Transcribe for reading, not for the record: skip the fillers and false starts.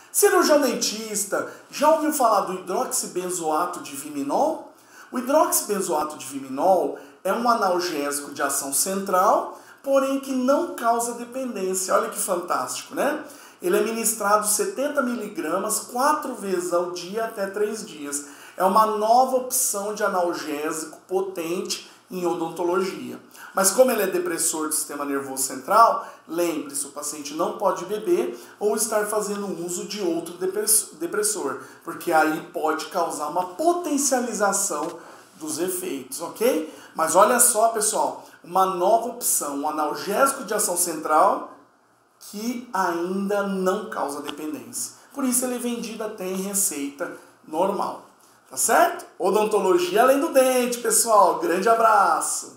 Cirurgião dentista, já ouviu falar do hidroxibenzoato de viminol? O hidroxibenzoato de viminol é um analgésico de ação central, porém que não causa dependência. Olha que fantástico, né? Ele é ministrado 70 miligramas 4 vezes ao dia até 3 dias. É uma nova opção de analgésico potente em odontologia. Mas como ele é depressor do sistema nervoso central, lembre-se, o paciente não pode beber ou estar fazendo uso de outro depressor, porque aí pode causar uma potencialização dos efeitos, ok? Mas olha só, pessoal, uma nova opção, um analgésico de ação central que ainda não causa dependência. Por isso ele é vendido até em receita normal. Tá certo? Odontologia além do dente, pessoal. Grande abraço!